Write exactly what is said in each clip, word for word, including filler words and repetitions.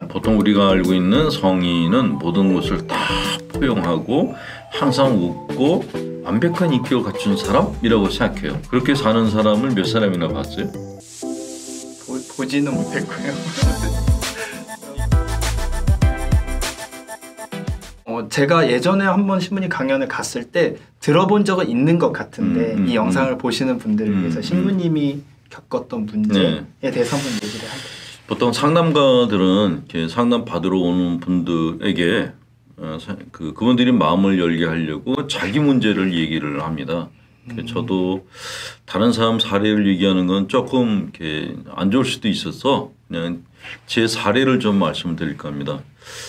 보통 우리가 알고 있는 성인은 모든 것을 다 포용하고 항상 웃고 완벽한 인격을 갖춘 사람이라고 생각해요. 그렇게 사는 사람을 몇 사람이나 봤어요? 보, 보지는 못했고요. 어, 제가 예전에 한번 신부님 강연을 갔을 때 들어본 적은 있는 것 같은데 음, 음, 이 영상을 음. 보시는 분들을 음, 위해서 신부님이 음. 겪었던 문제에 네. 대해서 한번 얘기를 할게요. 보통 상담가들은 이렇게 상담 받으러 오는 분들에게 어, 그 그분들이 마음을 열게 하려고 자기 문제를 얘기를 합니다. 음. 저도 다른 사람 사례를 얘기하는 건 조금 이렇게 안 좋을 수도 있어서 그냥 제 사례를 좀 말씀을 드릴까 합니다.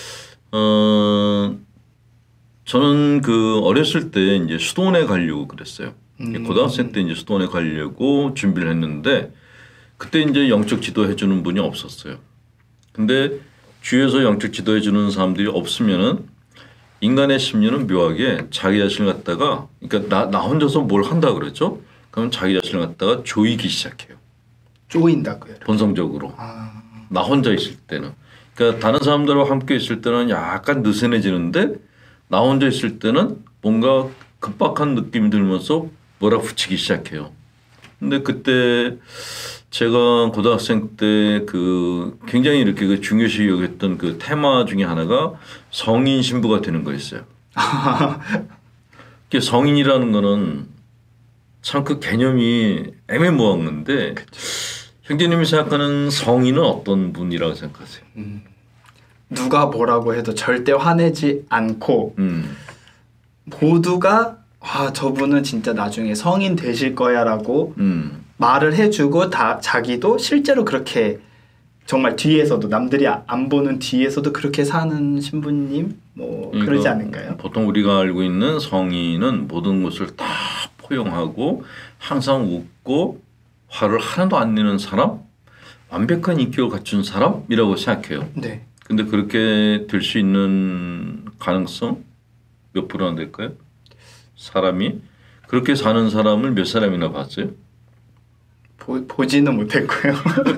어, 저는 그 어렸을 때 이제 수도원에 가려고 그랬어요. 음. 고등학생 때 이제 수도원에 가려고 준비를 했는데 그때 이제 영적 지도해 주는 분이 없었어요. 근데 주위에서 영적 지도해 주는 사람들이 없으면은 인간의 심리는 묘하게 자기 자신을 갖다가 그러니까 나, 나 혼자서 뭘 한다 그랬죠? 그럼 자기 자신을 갖다가 조이기 시작해요. 조인다고요? 본성적으로. 아. 나 혼자 있을 때는. 그러니까 다른 사람들과 함께 있을 때는 약간 느슨해지는데 나 혼자 있을 때는 뭔가 급박한 느낌이 들면서 몰아붙이기 시작해요. 근데 그때 제가 고등학생 때 그 굉장히 이렇게 그 중요시 여겼던 그 테마 중에 하나가 성인 신부가 되는 거였어요. 성인이라는 거는 참 그 개념이 애매모호한 건데 형제님이 생각하는 성인은 어떤 분이라고 생각하세요? 음, 누가 뭐라고 해도 절대 화내지 않고 음. 모두가 아, 저분은 진짜 나중에 성인 되실 거야 라고 음. 말을 해주고 다 자기도 실제로 그렇게 정말 뒤에서도 남들이 안 보는 뒤에서도 그렇게 사는 신부님 뭐 그러니까 그러지 않을까요? 보통 우리가 알고 있는 성인은 모든 것을 다 포용하고 항상 웃고 화를 하나도 안 내는 사람, 완벽한 인격을 갖춘 사람이라고 생각해요. 네. 근데 그렇게 될 수 있는 가능성 몇 프로나 될까요? 사람이 그렇게 사는 사람을 몇 사람이나 봤어요? 보, 보지는 못했고요.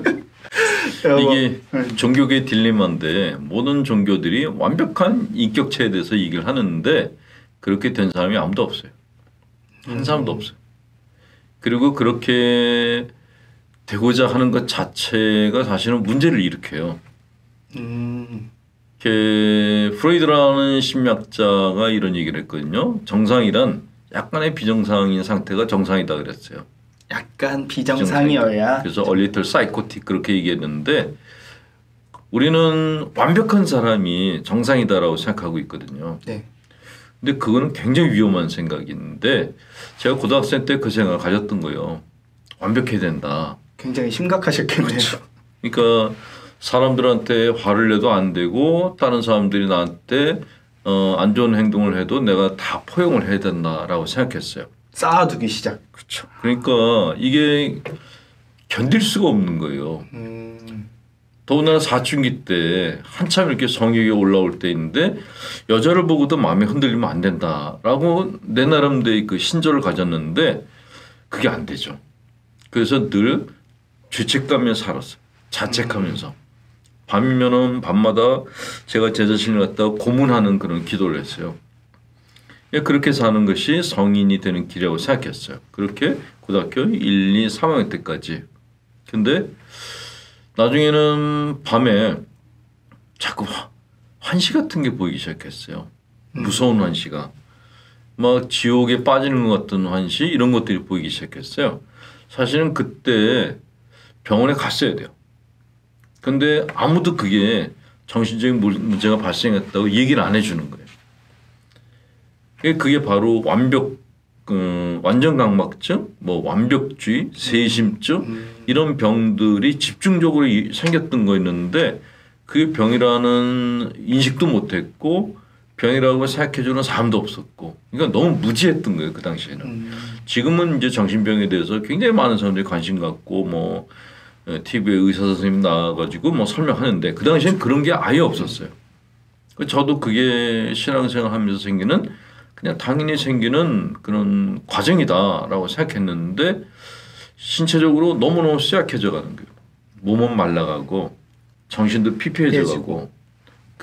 이게 종교계의 딜레마인데 모든 종교들이 완벽한 인격체에 대해서 얘기를 하는데 그렇게 된 사람이 아무도 없어요. 한 사람도 음. 없어요. 그리고 그렇게 되고자 하는 것 자체가 사실은 문제를 일으켜요. 음. 프로이드라는 심리학자가 이런 얘기를 했거든요. 정상이란 약간의 비정상인 상태가 정상이다 그랬어요. 약간 비정상이어야. 그래서 a little psychotic 그렇게 얘기했는데 우리는 완벽한 사람이 정상이다라고 생각하고 있거든요. 네. 근데 그거는 굉장히 위험한 생각인데 제가 고등학생 때 그 생각을 가졌던 거예요. 완벽해야 된다. 굉장히 심각하셨겠네요. 그렇죠. 그러니까 사람들한테 화를 내도 안 되고 다른 사람들이 나한테 어, 안 좋은 행동을 해도 내가 다 포용을 해야 된다라고 생각했어요. 쌓아두기 시작. 그렇죠. 그러니까 이게 견딜 수가 없는 거예요. 음. 더군다나 사춘기 때 한참 이렇게 성욕이 올라올 때 있는데 여자를 보고도 마음이 흔들리면 안 된다라고 내 나름대로의 그 신조를 가졌는데 그게 안 되죠. 그래서 늘 죄책감에 살았어요. 자책하면서. 음. 밤이면은 밤마다 제가 제 자신을 갖다가 고문하는 그런 기도를 했어요. 그렇게 사는 것이 성인이 되는 길이라고 생각했어요. 그렇게 고등학교 일, 이, 삼 학년 때까지. 근데 나중에는 밤에 자꾸 환시 같은 게 보이기 시작했어요. 무서운 환시가. 막 지옥에 빠지는 것 같은 환시 이런 것들이 보이기 시작했어요. 사실은 그때 병원에 갔어야 돼요. 근데 아무도 그게 정신적인 문제가 발생했다고 얘기를 안 해주는 거예요. 그게 바로 완벽, 그 완전 강박증, 뭐 완벽주의, 세심증 음. 이런 병들이 집중적으로 생겼던 거였는데 그게 병이라는 인식도 못했고 병이라고 생각해주는 사람도 없었고 그러니까 너무 무지했던 거예요 그 당시에는. 음. 지금은 이제 정신병에 대해서 굉장히 많은 사람들이 관심 갖고 뭐 티비에 의사 선생님 나와가지고 뭐 설명하는데 그 당시에는 그런 게 아예 없었어요. 저도 그게 신앙생활 하면서 생기는 그냥 당연히 생기는 그런 과정이다라고 생각했는데 신체적으로 너무너무 쇠약해져 가는 거예요. 몸은 말라가고 정신도 피폐해져 가고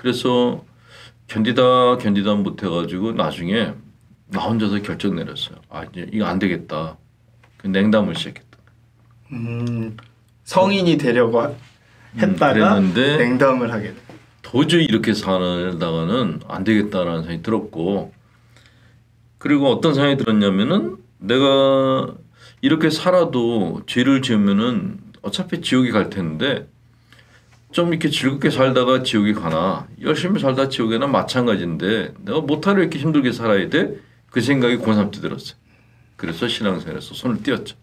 그래서 견디다 견디다 못해가지고 나중에 나 혼자서 결정 내렸어요. 아 이제 이거 안 되겠다. 그 냉담을 시작했다. 음, 성인이 되려고 하- 했다가 음, 냉담을 하게 돼. 도저히 이렇게 살다가는 안 되겠다라는 생각이 들었고, 그리고 어떤 생각이 들었냐면은 내가 이렇게 살아도 죄를 지으면은 어차피 지옥에 갈 텐데 좀 이렇게 즐겁게 살다가 지옥에 가나 열심히 살다 지옥에 나 마찬가지인데 내가 못하러 이렇게 힘들게 살아야 돼? 그 생각이 고삼 때 들었어요. 그래서 신앙생활에서 손을 띄었죠.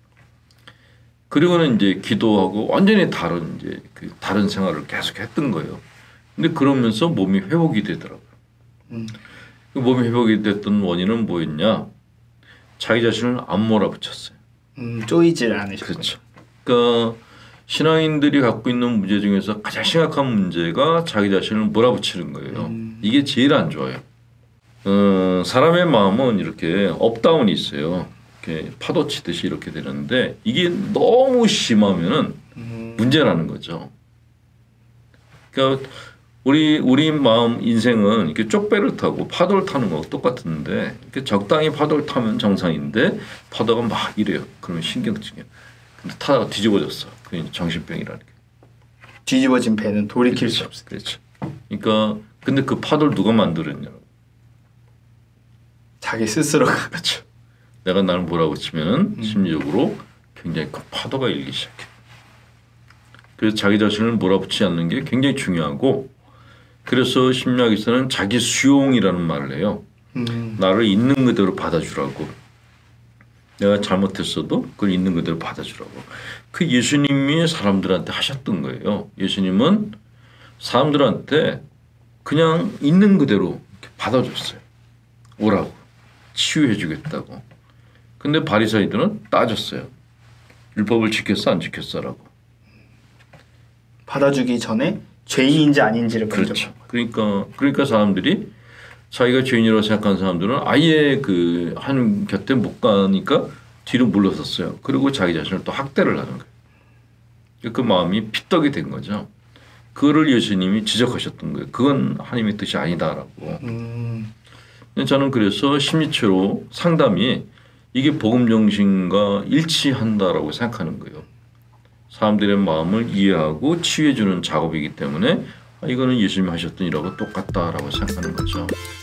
그리고는 이제 기도하고 완전히 다른 이제 그 다른 생활을 계속 했던 거예요. 근데 그러면서 몸이 회복이 되더라고요. 음. 그 몸이 회복이 됐던 원인은 뭐였냐? 자기 자신을 안 몰아붙였어요. 음, 쪼이질 않으셨군요. 그렇죠. 그러니까 신앙인들이 갖고 있는 문제 중에서 가장 심각한 문제가 자기 자신을 몰아붙이는 거예요. 음. 이게 제일 안 좋아요. 어, 사람의 마음은 이렇게 업다운이 있어요. 이렇게 파도 치듯이 이렇게 되는데 이게 너무 심하면은 음. 문제라는 거죠. 그러니까 우리 우리 마음 인생은 이렇게 쪽배를 타고 파도를 타는 거하고 똑같은데 이렇게 적당히 파도를 타면 정상인데 파도가 막 이래요. 그러면 신경증이에요. 근데 타다가 뒤집어졌어. 그게 정신병이라는 게. 뒤집어진 배는 돌이킬 그렇죠. 수 없어요. 그렇죠. 그러니까 근데 그 파도를 누가 만들었냐고. 자기 스스로가. 그렇죠. 내가 나를 몰아붙이면은 음. 심리적으로 굉장히 큰 파도가 일기 시작해. 그래서 자기 자신을 몰아붙이지 않는 게 굉장히 중요하고, 그래서 심리학에서는 자기 수용이라는 말을 해요. 음. 나를 있는 그대로 받아주라고. 내가 잘못했어도 그걸 있는 그대로 받아주라고. 그 예수님이 사람들한테 하셨던 거예요. 예수님은 사람들한테 그냥 있는 그대로 이렇게 받아줬어요. 오라고. 치유해 주겠다고. 근데 바리사이들은 따졌어요. 율법을 지켰어 안 지켰어라고. 받아주기 전에 죄인인지 아닌지를 먼저. 그렇죠. 그러니까 그러니까 사람들이 자기가 죄인이라고 생각하는 사람들은 아예 그 하나님 곁에 못 가니까 뒤로 물러섰어요. 그리고 자기 자신을 또 학대를 하는 거예요. 그 마음이 피떡이 된 거죠. 그거를 예수님이 지적하셨던 거예요. 그건 하나님의 뜻이 아니다라고. 음. 저는 그래서 심리체로 상담이 이게 복음 정신과 일치한다라고 생각하는 거예요. 사람들의 마음을 이해하고 치유해 주는 작업이기 때문에 이거는 예수님이 하셨던 일하고 똑같다라고 생각하는 거죠.